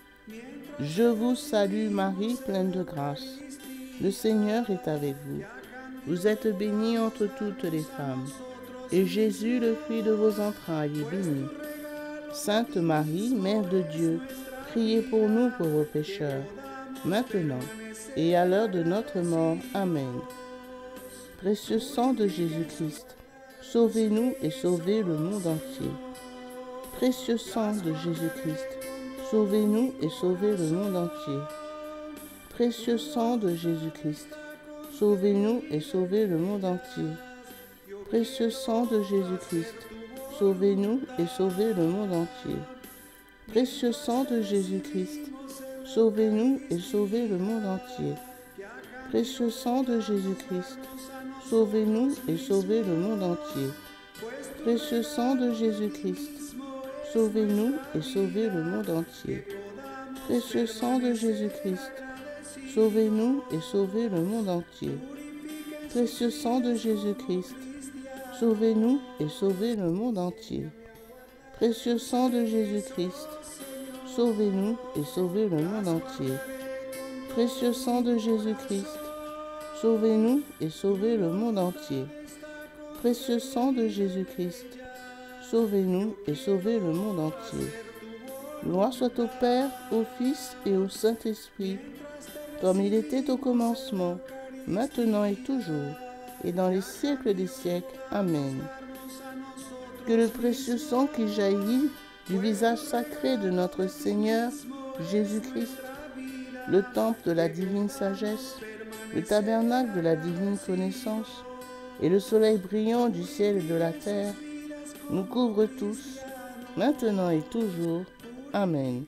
Je vous salue Marie, pleine de grâce. Le Seigneur est avec vous. Vous êtes bénie entre toutes les femmes, et Jésus, le fruit de vos entrailles, est béni. Sainte Marie, Mère de Dieu, priez pour nous pauvres pécheurs, maintenant et à l'heure de notre mort. Amen. Précieux sang de Jésus-Christ, sauvez-nous et sauvez le monde entier. Précieux sang de Jésus-Christ, sauvez-nous et sauvez le monde entier. Précieux sang de Jésus-Christ, sauvez-nous et sauvez le monde entier. Précieux sang de Jésus-Christ, sauvez-nous et sauvez le monde entier. Précieux sang de Jésus-Christ, sauvez-nous et sauvez le monde entier. Précieux sang de Jésus-Christ, sauvez-nous et sauvez le monde entier. Précieux sang de Jésus-Christ, sauvez-nous et sauvez le monde entier. Précieux sang de Jésus-Christ, sauvez-nous et sauvez le monde entier. Précieux sang de Jésus-Christ, sauvez-nous et sauvez le monde entier. Précieux sang de Jésus-Christ, sauvez-nous et sauvez le monde entier. Précieux sang de Jésus-Christ, sauvez-nous et sauvez le monde entier. Précieux sang de Jésus-Christ, sauvez-nous et sauvez le monde entier. Gloire soit au Père, au Fils et au Saint-Esprit, comme il était au commencement, maintenant et toujours, et dans les siècles des siècles. Amen. que le précieux sang qui jaillit du visage sacré de notre Seigneur Jésus-Christ, le temple de la divine sagesse, le tabernacle de la divine connaissance et le soleil brillant du ciel et de la terre, nous couvrent tous, maintenant et toujours. Amen.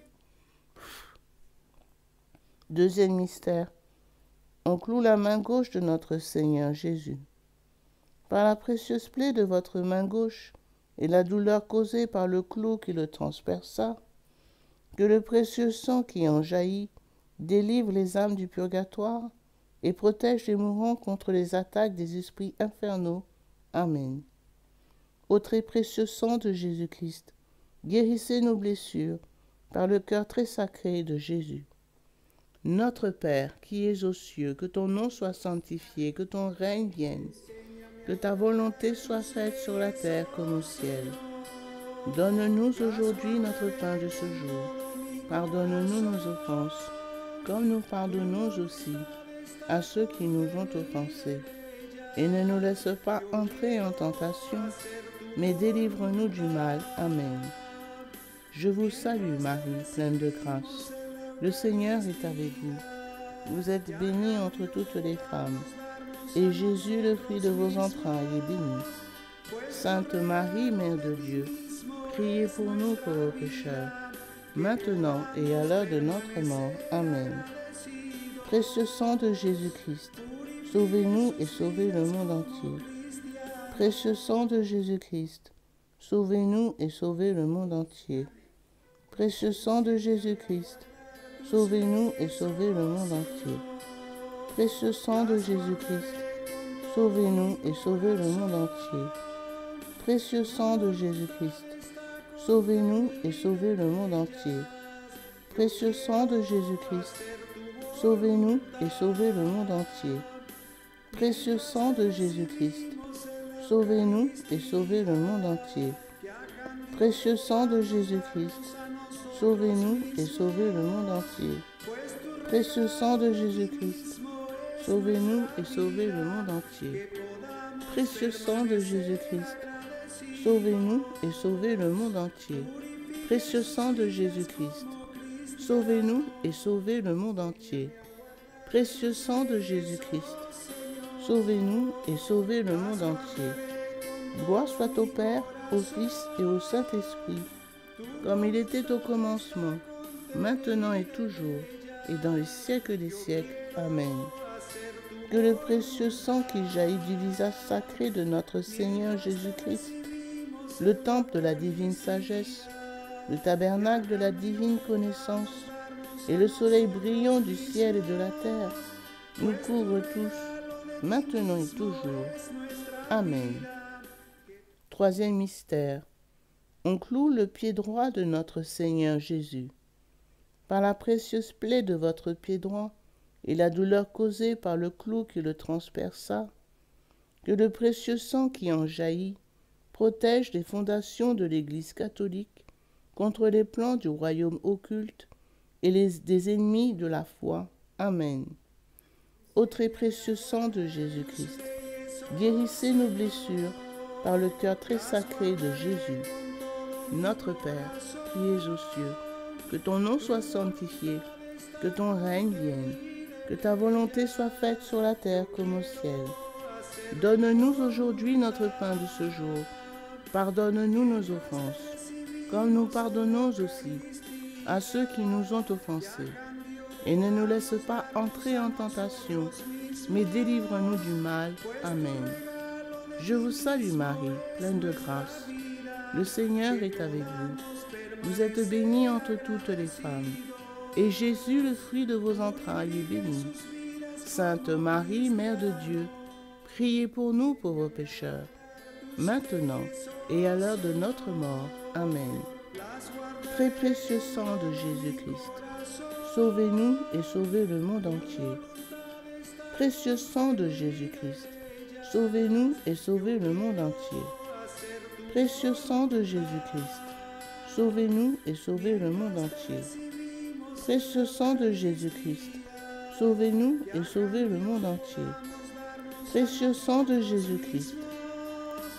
Deuxième mystère. On cloue la main gauche de notre Seigneur Jésus. Par la précieuse plaie de votre main gauche et la douleur causée par le clou qui le transperça, que le précieux sang qui en jaillit délivre les âmes du purgatoire et protège les mourants contre les attaques des esprits infernaux. Amen. Ô très précieux sang de Jésus-Christ, guérissez nos blessures par le cœur très sacré de Jésus. Notre Père, qui es aux cieux, que ton nom soit sanctifié, que ton règne vienne, que ta volonté soit faite sur la terre comme au ciel. Donne-nous aujourd'hui notre pain de ce jour. Pardonne-nous nos offenses, comme nous pardonnons aussi à ceux qui nous ont offensés. Et ne nous laisse pas entrer en tentation, mais délivre-nous du mal. Amen. Je vous salue Marie, pleine de grâce. Le Seigneur est avec vous. Vous êtes bénie entre toutes les femmes, et Jésus, le fruit de vos entrailles, est béni. Sainte Marie, Mère de Dieu, priez pour nous pauvres pécheurs, maintenant et à l'heure de notre mort. Amen. Précieux sang de Jésus-Christ, sauvez-nous et sauvez le monde entier. Précieux sang de Jésus-Christ, sauvez-nous et sauvez le monde entier. Précieux sang de Jésus-Christ, sauvez-nous et sauvez le monde entier. Précieux sang de Jésus-Christ, sauvez-nous et sauvez le monde entier. Précieux sang de Jésus-Christ, sauvez-nous et sauvez le monde entier. Précieux sang de Jésus-Christ, sauvez-nous et sauvez le monde entier. Précieux sang de Jésus-Christ, sauvez-nous et sauvez le monde entier. Précieux sang de Jésus-Christ, sauvez-nous et sauvez le monde entier. Précieux sang de Jésus-Christ, sauvez-nous et sauvez le monde entier. Précieux sang de Jésus-Christ, sauvez-nous et sauvez le monde entier. Précieux sang de Jésus-Christ, sauvez-nous et sauvez le monde entier. Précieux sang de Jésus-Christ, sauvez-nous et sauvez le monde entier. Gloire soit au Père, au Fils et au Saint-Esprit, comme il était au commencement, maintenant et toujours, et dans les siècles des siècles. Amen. Que le précieux sang qui jaillit du visage sacré de notre Seigneur Jésus-Christ, le temple de la divine sagesse, le tabernacle de la divine connaissance, et le soleil brillant du ciel et de la terre, nous couvrent tous, maintenant et toujours. Amen. Troisième mystère. On cloue le pied droit de notre Seigneur Jésus. Par la précieuse plaie de votre pied droit et la douleur causée par le clou qui le transperça, que le précieux sang qui en jaillit protège les fondations de l'Église catholique contre les plans du royaume occulte et les, des ennemis de la foi. Amen. Ô très précieux sang de Jésus-Christ, guérissez nos blessures par le cœur très sacré de Jésus. Notre Père, qui es aux cieux, que ton nom soit sanctifié, que ton règne vienne, que ta volonté soit faite sur la terre comme au ciel. Donne-nous aujourd'hui notre pain de ce jour. Pardonne-nous nos offenses, comme nous pardonnons aussi à ceux qui nous ont offensés. Et ne nous laisse pas entrer en tentation, mais délivre-nous du mal. Amen. Je vous salue Marie, pleine de grâce. Le Seigneur est avec vous. Vous êtes bénie entre toutes les femmes, et Jésus, le fruit de vos entrailles, est béni. Sainte Marie, Mère de Dieu, priez pour nous pauvres pécheurs, maintenant et à l'heure de notre mort. Amen. Très précieux sang de Jésus-Christ, sauvez-nous et sauvez le monde entier. Précieux sang de Jésus-Christ, sauvez-nous et sauvez le monde entier. Précieux sang de Jésus-Christ, sauvez-nous et sauvez le monde entier. Précieux sang de Jésus-Christ, sauvez-nous et sauvez le monde entier. Précieux sang de Jésus-Christ,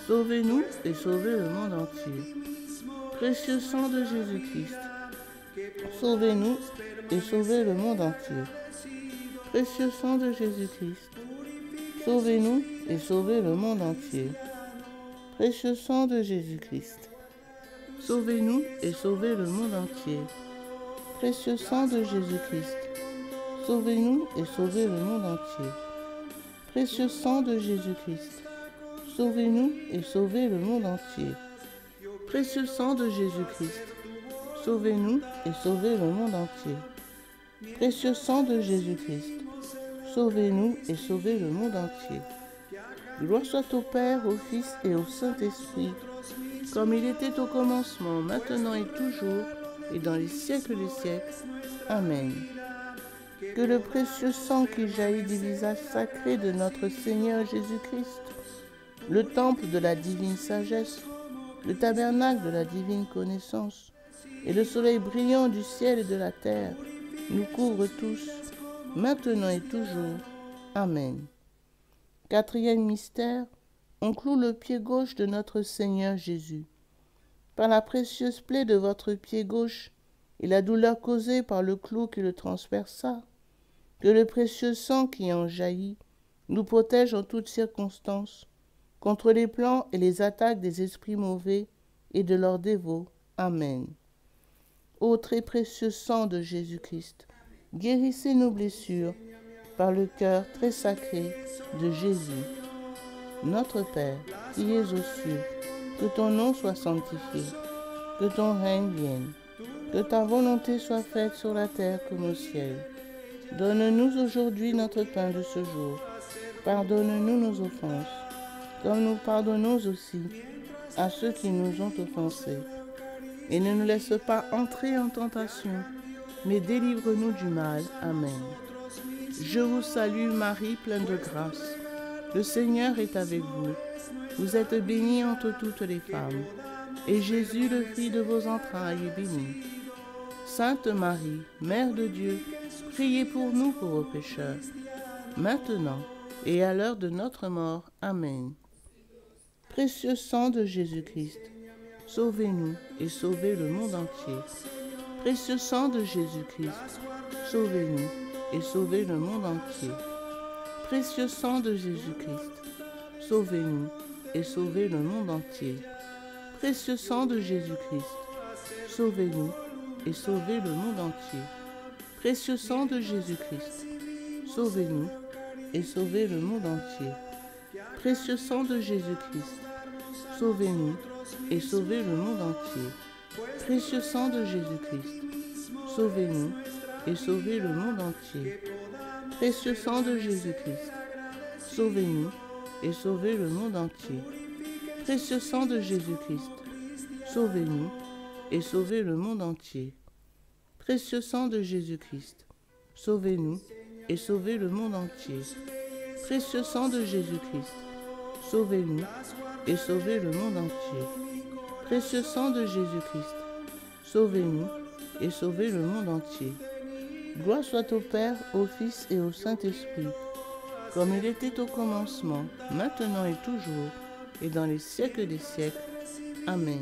sauvez-nous et sauvez le monde entier. Précieux sang de Jésus-Christ, sauvez-nous et sauvez le monde entier. Précieux sang de Jésus-Christ, sauvez-nous et sauvez le monde entier. Précieux sang de Jésus-Christ, sauvez-nous et sauvez le monde entier. Précieux sang de Jésus-Christ, sauvez-nous et sauvez le monde entier. Précieux sang de Jésus-Christ, sauvez-nous et sauvez le monde entier. Précieux sang de Jésus-Christ, sauvez-nous et sauvez le monde entier. Précieux sang de Jésus-Christ, sauvez-nous et sauvez le monde entier. Gloire soit au Père, au Fils et au Saint-Esprit, comme il était au commencement, maintenant et toujours, et dans les siècles des siècles. Amen. Que le précieux sang qui jaillit du visage sacré de notre Seigneur Jésus-Christ, le temple de la divine sagesse, le tabernacle de la divine connaissance, et le soleil brillant du ciel et de la terre, nous couvre tous, maintenant et toujours. Amen. Quatrième mystère, on cloue le pied gauche de notre Seigneur Jésus. Par la précieuse plaie de votre pied gauche et la douleur causée par le clou qui le transperça, que le précieux sang qui en jaillit nous protège en toutes circonstances, contre les plans et les attaques des esprits mauvais et de leurs dévots. Amen. Ô très précieux sang de Jésus-Christ, guérissez nos blessures par le cœur très sacré de Jésus. Notre Père, qui es aux cieux, que ton nom soit sanctifié, que ton règne vienne, que ta volonté soit faite sur la terre comme au ciel. Donne-nous aujourd'hui notre pain de ce jour. Pardonne-nous nos offenses, comme nous pardonnons aussi à ceux qui nous ont offensés. Et ne nous laisse pas entrer en tentation, mais délivre-nous du mal. Amen. Je vous salue Marie, pleine de grâce. Le Seigneur est avec vous. Vous êtes bénie entre toutes les femmes, et Jésus, le fruit de vos entrailles, est béni. Sainte Marie, Mère de Dieu, priez pour nous pauvres pécheurs, maintenant et à l'heure de notre mort. Amen. Précieux sang de Jésus-Christ, sauvez-nous et sauvez le monde entier. Précieux sang de Jésus-Christ, sauvez-nous et sauvez le monde entier. Précieux sang de Jésus-Christ, sauvez-nous et sauvez le monde entier. Précieux sang de Jésus-Christ, sauvez-nous et sauvez le monde entier. Précieux sang de Jésus-Christ, sauvez-nous et sauvez le monde entier. Précieux sang de Jésus-Christ, sauvez-nous et sauvez le monde entier. Précieux sang de Jésus-Christ, sauvez-nous et sauvez le monde entier. Précieux sang de Jésus-Christ, sauvez-nous et sauvez le monde entier. Précieux sang de Jésus-Christ, sauvez-nous et sauvez le monde entier. Précieux sang de Jésus-Christ, sauvez-nous et sauvez le monde entier. Précieux sang de Jésus-Christ, sauvez-nous et sauvez le monde entier. Précieux sang de Jésus-Christ, sauvez-nous et sauvez le monde entier. Gloire soit au Père, au Fils et au Saint-Esprit, comme il était au commencement, maintenant et toujours, et dans les siècles des siècles. Amen.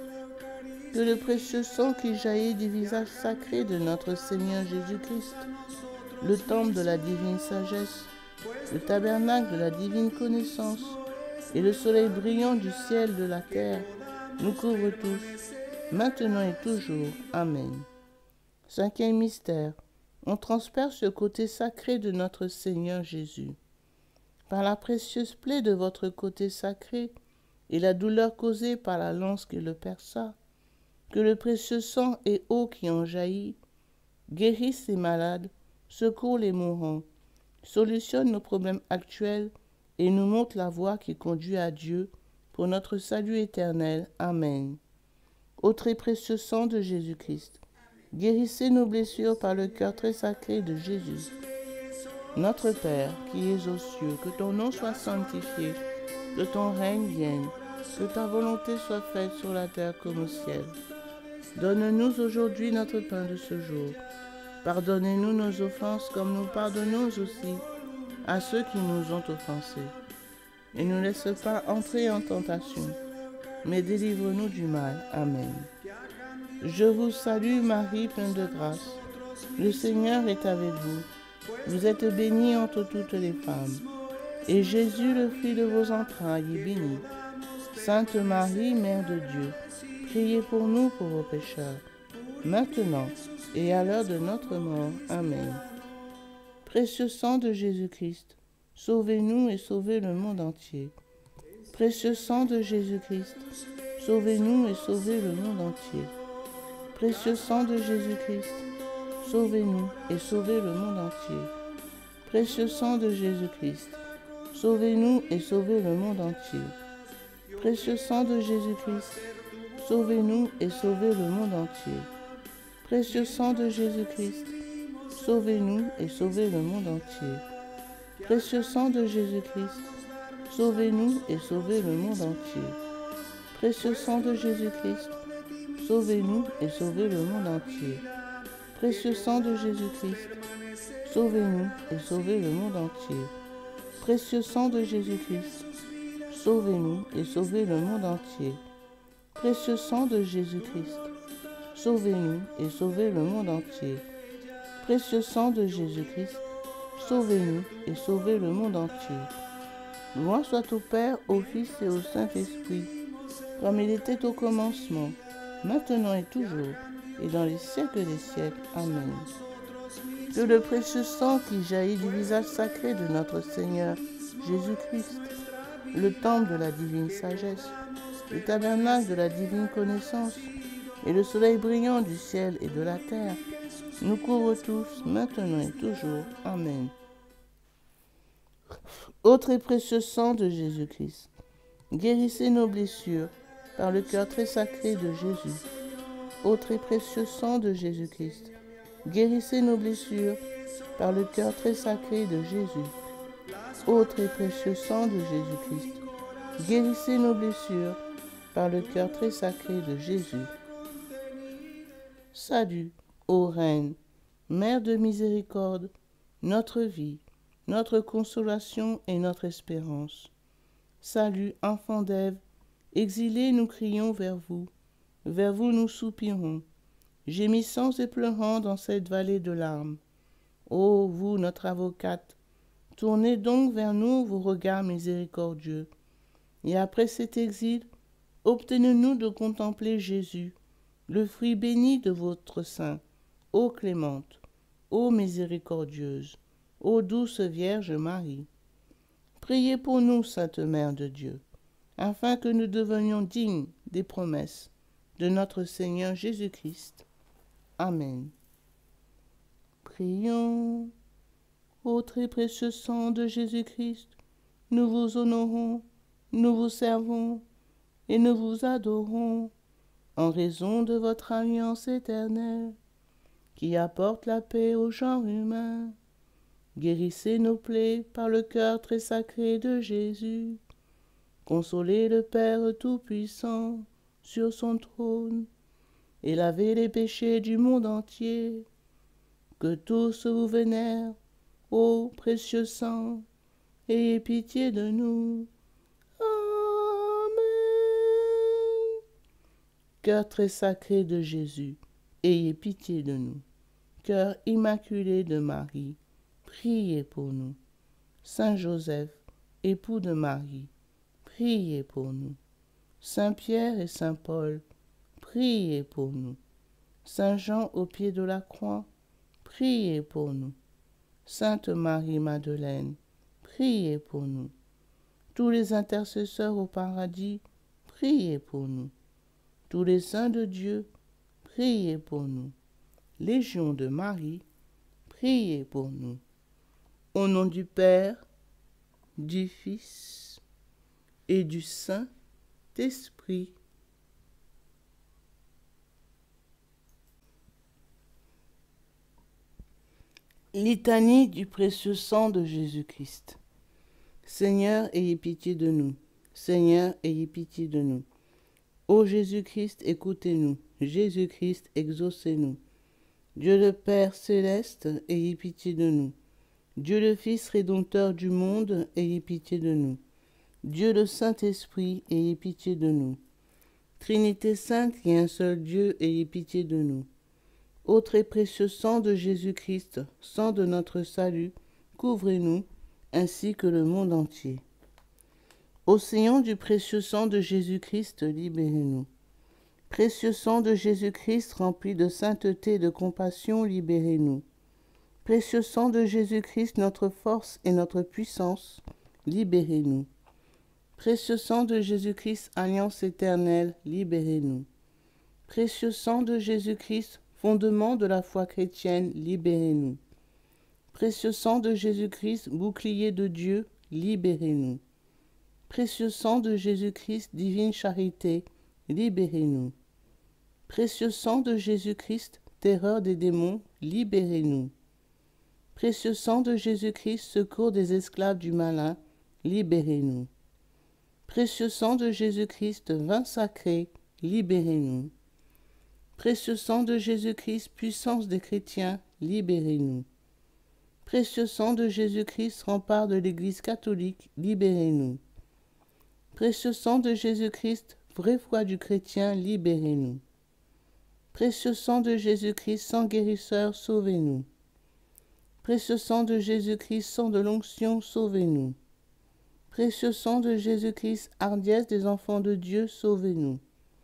Que le précieux sang qui jaillit du visage sacré de notre Seigneur Jésus-Christ, le temple de la divine sagesse, le tabernacle de la divine connaissance, et le soleil brillant du ciel de la terre, nous couvre tous, maintenant et toujours. Amen. Cinquième mystère, on transperce le côté sacré de notre Seigneur Jésus. Par la précieuse plaie de votre côté sacré et la douleur causée par la lance qui le perça, que le précieux sang et eau qui en jaillit guérissent les malades, secourent les mourants, solutionnent nos problèmes actuels et nous montrent la voie qui conduit à Dieu pour notre salut éternel. Amen. Ô très précieux sang de Jésus-Christ, guérissez nos blessures par le cœur très sacré de Jésus. Notre Père, qui es aux cieux, que ton nom soit sanctifié, que ton règne vienne, que ta volonté soit faite sur la terre comme au ciel. Donne-nous aujourd'hui notre pain de ce jour. Pardonnez-nous nos offenses comme nous pardonnons aussi à ceux qui nous ont offensés. et ne laisse pas entrer en tentation, mais délivre-nous du mal. Amen. Je vous salue Marie, pleine de grâce. Le Seigneur est avec vous. Vous êtes bénie entre toutes les femmes, et Jésus, le fruit de vos entrailles, est béni. Sainte Marie, Mère de Dieu, priez pour nous pauvres pécheurs, maintenant et à l'heure de notre mort. Amen. Précieux sang de Jésus-Christ, sauvez-nous et sauvez le monde entier. Précieux sang de Jésus-Christ, sauvez-nous et sauvez le monde entier. Précieux sang de Jésus-Christ, sauvez-nous et sauvez le monde entier. Précieux sang de Jésus-Christ, sauvez-nous et sauvez le monde entier. Précieux sang de Jésus-Christ, sauvez-nous et sauvez le monde entier. Précieux sang de Jésus-Christ, sauvez-nous et sauvez le monde entier. Précieux sang de Jésus-Christ, sauvez-nous et sauvez le monde entier. Précieux sang de Jésus-Christ, sauvez-nous et sauvez le monde entier. Précieux sang de Jésus-Christ, sauvez-nous et sauvez le monde entier. Précieux sang de Jésus-Christ, sauvez-nous et sauvez le monde entier. Précieux sang de Jésus-Christ, sauvez-nous et sauvez le monde entier. Précieux sang de Jésus-Christ, sauvez-nous et sauvez le monde entier. Gloire soit au Père, au Fils et au Saint-Esprit, comme il était au commencement, maintenant et toujours, et dans les siècles des siècles. Amen. Que le précieux sang qui jaillit du visage sacré de notre Seigneur Jésus-Christ, le temple de la divine sagesse, le tabernacle de la divine connaissance, et le soleil brillant du ciel et de la terre, nous couvre tous, maintenant et toujours. Amen. Ô très précieux sang de Jésus-Christ, guérissez nos blessures par le cœur très sacré de Jésus. Ô très précieux sang de Jésus-Christ, guérissez nos blessures par le cœur très sacré de Jésus. Ô très précieux sang de Jésus-Christ, guérissez nos blessures par le cœur très sacré de Jésus. Salut, ô Reine, Mère de miséricorde, notre vie, notre consolation et notre espérance. Salut, enfant d'Ève, exilés nous crions vers vous, vers vous nous soupirons, gémissant et pleurant dans cette vallée de larmes. Ô vous, notre avocate, tournez donc vers nous vos regards miséricordieux, et après cet exil, obtenez-nous de contempler Jésus, le fruit béni de votre sein, ô clémente, ô miséricordieuse, ô douce Vierge Marie. Priez pour nous, Sainte Mère de Dieu, afin que nous devenions dignes des promesses de notre Seigneur Jésus-Christ. Amen. Prions. Ô très précieux sang de Jésus-Christ, nous vous honorons, nous vous servons et nous vous adorons en raison de votre alliance éternelle qui apporte la paix au genre humain. Guérissez nos plaies par le cœur très sacré de Jésus. Consolez le Père Tout-Puissant sur son trône et lavez les péchés du monde entier. Que tous vous vénèrent, ô précieux sang, ayez pitié de nous. Amen. Cœur très sacré de Jésus, ayez pitié de nous. Cœur immaculé de Marie, priez pour nous. Saint Joseph, époux de Marie, priez pour nous. Saint Pierre et Saint Paul, priez pour nous. Saint Jean au pied de la croix, priez pour nous. Sainte Marie-Madeleine, priez pour nous. Tous les intercesseurs au paradis, priez pour nous. Tous les saints de Dieu, priez pour nous. Légion de Marie, priez pour nous. Au nom du Père, du Fils et du Saint-Esprit. Litanie du précieux sang de Jésus-Christ. Seigneur, ayez pitié de nous. Seigneur, ayez pitié de nous. Ô Jésus-Christ, écoutez-nous. Jésus-Christ, exaucez-nous. Dieu le Père céleste, ayez pitié de nous. Dieu le Fils rédempteur du monde, ayez pitié de nous. Dieu le Saint-Esprit, ayez pitié de nous. Trinité sainte et un seul Dieu, ayez pitié de nous. Ô très précieux sang de Jésus-Christ, sang de notre salut, couvrez-nous, ainsi que le monde entier. Océan du précieux sang de Jésus-Christ, libérez-nous. Précieux sang de Jésus-Christ, rempli de sainteté et de compassion, libérez-nous. Précieux sang de Jésus-Christ, notre force et notre puissance, libérez-nous. Précieux sang de Jésus-Christ, alliance éternelle, libérez-nous. Précieux sang de Jésus-Christ, fondement de la foi chrétienne, libérez-nous. Précieux sang de Jésus-Christ, bouclier de Dieu, libérez-nous. Précieux sang de Jésus-Christ, divine charité, libérez-nous. Précieux sang de Jésus-Christ, terreur des démons, libérez-nous. Précieux sang de Jésus-Christ, secours des esclaves du malin, libérez-nous. Précieux sang de Jésus-Christ, vin sacré, libérez-nous. Précieux sang de Jésus-Christ, puissance des chrétiens, libérez-nous. Précieux sang de Jésus-Christ, rempart de l'Église catholique, libérez-nous. Précieux sang de Jésus-Christ, vraie foi du chrétien, libérez-nous. Précieux sang de Jésus-Christ, sang guérisseur, sauvez-nous. Précieux sang de Jésus-Christ, sang de l'onction, sauvez-nous. Précieux sang de Jésus-Christ, hardiesse des enfants de Dieu, sauvez-nous.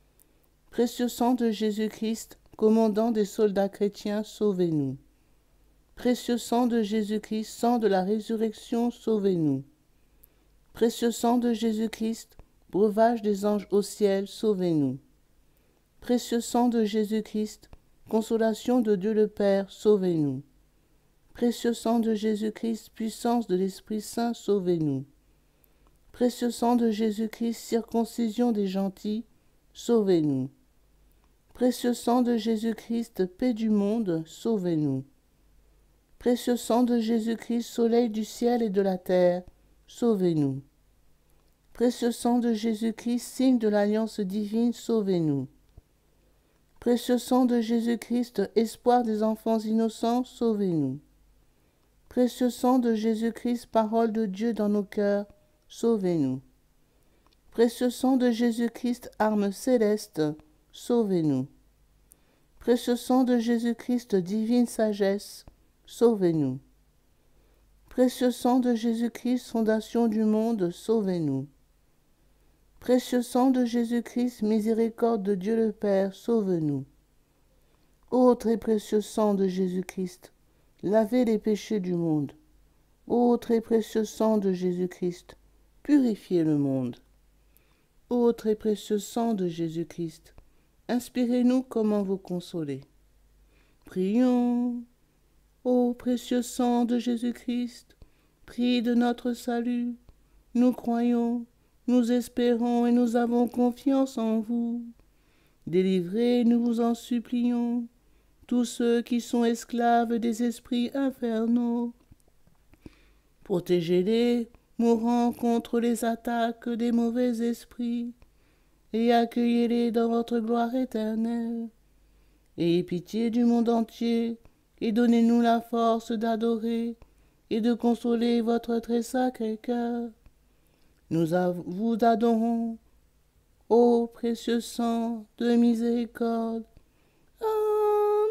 Précieux sang de Jésus-Christ, commandant des soldats chrétiens, sauvez-nous. Précieux sang de Jésus-Christ, sang de la résurrection, sauvez-nous. Précieux sang de Jésus-Christ, breuvage des anges au ciel, sauvez-nous. Précieux sang de Jésus-Christ, consolation de Dieu le Père, sauvez-nous. Précieux sang de Jésus-Christ, puissance de l'Esprit Saint, sauvez-nous. Précieux sang de Jésus-Christ, circoncision des gentils, sauvez-nous. Précieux sang de Jésus-Christ, paix du monde, sauvez-nous. Précieux sang de Jésus-Christ, soleil du ciel et de la terre, sauvez-nous. Précieux sang de Jésus-Christ, signe de l'alliance divine, sauvez-nous. Précieux sang de Jésus-Christ, espoir des enfants innocents, sauvez-nous. Précieux sang de Jésus-Christ, parole de Dieu dans nos cœurs, sauvez-nous. Précieux sang de Jésus-Christ, arme céleste, sauvez-nous. Précieux sang de Jésus-Christ, divine sagesse, sauvez-nous. Précieux sang de Jésus-Christ, fondation du monde, sauvez-nous. Précieux sang de Jésus-Christ, miséricorde de Dieu le Père, sauve-nous. Ô très précieux sang de Jésus-Christ, lavez les péchés du monde. Ô très précieux sang de Jésus-Christ, purifiez le monde. Ô très précieux sang de Jésus-Christ, inspirez-nous comment vous consoler. Prions. Ô précieux sang de Jésus-Christ, prix de notre salut, nous croyons, nous espérons et nous avons confiance en vous. Délivrez, nous vous en supplions, tous ceux qui sont esclaves des esprits infernaux. Protégez-les, mourant contre les attaques des mauvais esprits, et accueillez-les dans votre gloire éternelle. Ayez pitié du monde entier, et donnez-nous la force d'adorer et de consoler votre très sacré cœur. Nous vous adorons, ô précieux sang de miséricorde. Amen.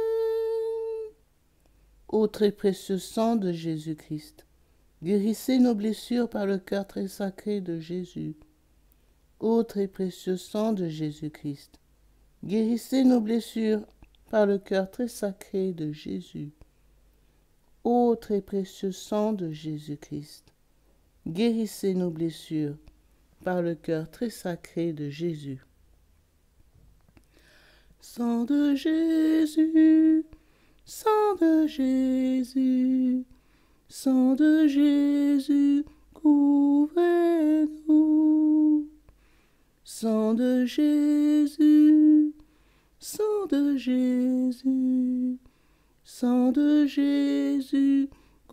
Ô très précieux sang de Jésus-Christ, guérissez nos blessures par le cœur très sacré de Jésus. Ô très précieux sang de Jésus-Christ, guérissez nos blessures par le cœur très sacré de Jésus. Ô très précieux sang de Jésus-Christ, guérissez nos blessures par le cœur très sacré de Jésus. Sang de Jésus, sang de Jésus, sang de Jésus, couvrez-nous. Sang de Jésus, sang de Jésus, sang de Jésus,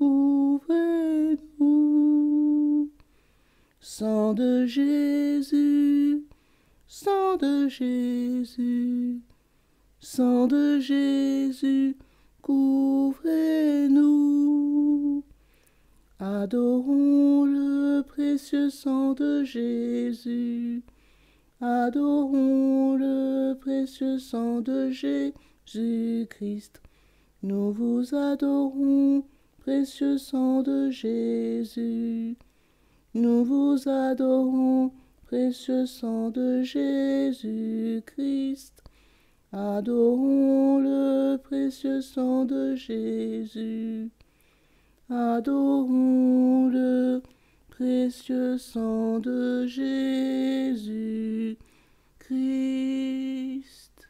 couvrez-nous. Sang de Jésus, sang de Jésus, sang de Jésus, couvrez-nous. Adorons le le précieux sang de Jésus. Adorons le précieux sang de Jésus-Christ. Nous vous adorons, précieux sang de Jésus. Nous vous adorons, précieux sang de Jésus-Christ. Adorons le précieux sang de Jésus. Adorons le précieux sang de Jésus-Christ.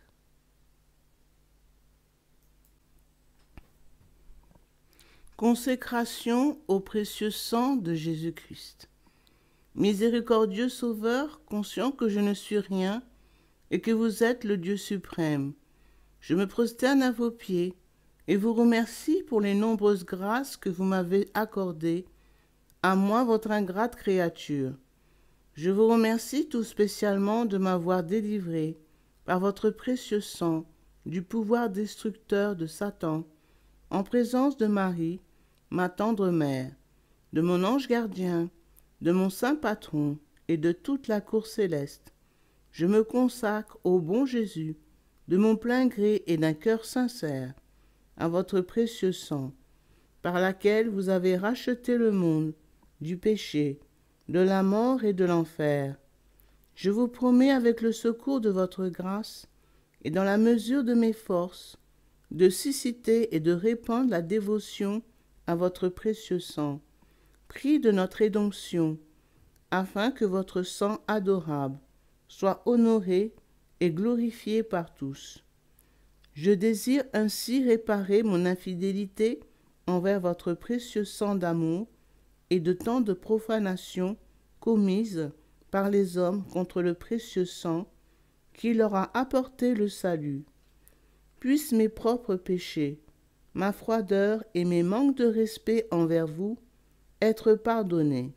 Consécration au précieux sang de Jésus-Christ. Miséricordieux Sauveur, conscient que je ne suis rien et que vous êtes le Dieu suprême, je me prosterne à vos pieds et vous remercie pour les nombreuses grâces que vous m'avez accordées, à moi votre ingrate créature. Je vous remercie tout spécialement de m'avoir délivré, par votre précieux sang, du pouvoir destructeur de Satan, en présence de Marie, ma tendre mère, de mon ange gardien, de mon saint patron et de toute la cour céleste. Je me consacre au bon Jésus, de mon plein gré et d'un cœur sincère, à votre précieux sang, par laquelle vous avez racheté le monde du péché, de la mort et de l'enfer. Je vous promets, avec le secours de votre grâce et dans la mesure de mes forces, de susciter et de répandre la dévotion à votre précieux sang, prix de notre rédemption, afin que votre sang adorable soit honoré et glorifié par tous. Je désire ainsi réparer mon infidélité envers votre précieux sang d'amour et de tant de profanations commises par les hommes contre le précieux sang qui leur a apporté le salut. Puissent mes propres péchés, ma froideur et mes manques de respect envers vous être pardonnés.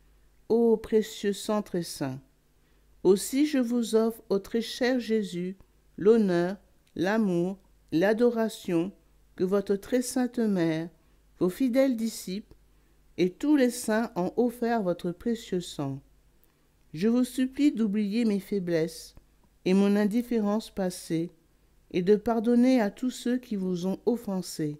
Ô précieux sang très saint, aussi je vous offre au très cher Jésus l'honneur, l'amour, l'adoration que votre très sainte mère, vos fidèles disciples et tous les saints ont offert votre précieux sang. Je vous supplie d'oublier mes faiblesses et mon indifférence passée et de pardonner à tous ceux qui vous ont offensé.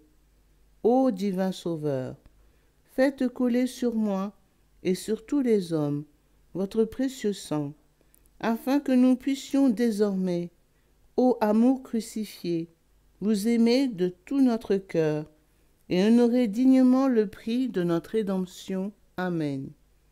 Ô divin Sauveur, faites couler sur moi et sur tous les hommes votre précieux sang, afin que nous puissions désormais, ô amour crucifié, vous aimer de tout notre cœur et honorer dignement le prix de notre rédemption. Amen.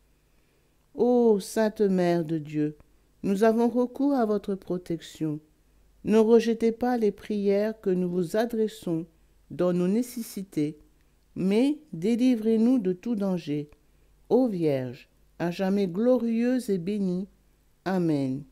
Ô Sainte Mère de Dieu, nous avons recours à votre protection. Ne rejetez pas les prières que nous vous adressons dans nos nécessités, mais délivrez-nous de tout danger. Ô Vierge, à jamais glorieuse et bénie. Amen.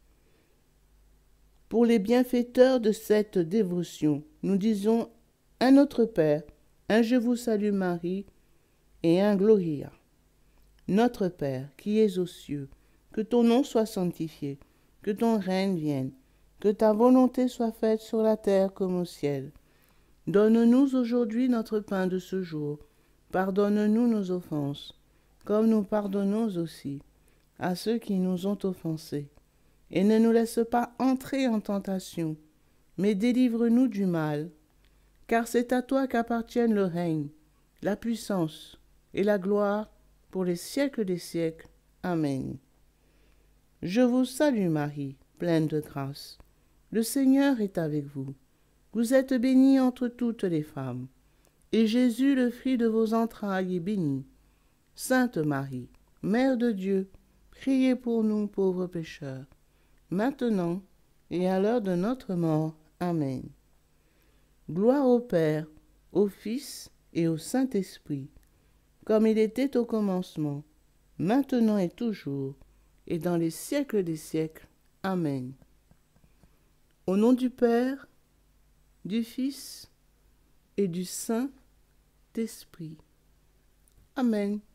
Pour les bienfaiteurs de cette dévotion, nous disons un Notre Père, un Je vous salue Marie et un Gloria. Notre Père, qui es aux cieux, que ton nom soit sanctifié, que ton règne vienne, que ta volonté soit faite sur la terre comme au ciel. Donne-nous aujourd'hui notre pain de ce jour. Pardonne-nous nos offenses, comme nous pardonnons aussi à ceux qui nous ont offensés. Et ne nous laisse pas entrer en tentation, mais délivre-nous du mal. Car c'est à toi qu'appartiennent le règne, la puissance et la gloire pour les siècles des siècles. Amen. Je vous salue Marie, pleine de grâce. Le Seigneur est avec vous. Vous êtes bénie entre toutes les femmes, et Jésus, le fruit de vos entrailles, est béni. Sainte Marie, Mère de Dieu, priez pour nous pauvres pécheurs, maintenant et à l'heure de notre mort. Amen. Gloire au Père, au Fils et au Saint-Esprit, comme il était au commencement, maintenant et toujours, et dans les siècles des siècles. Amen. Au nom du Père, du Fils et du Saint-Esprit. Amen.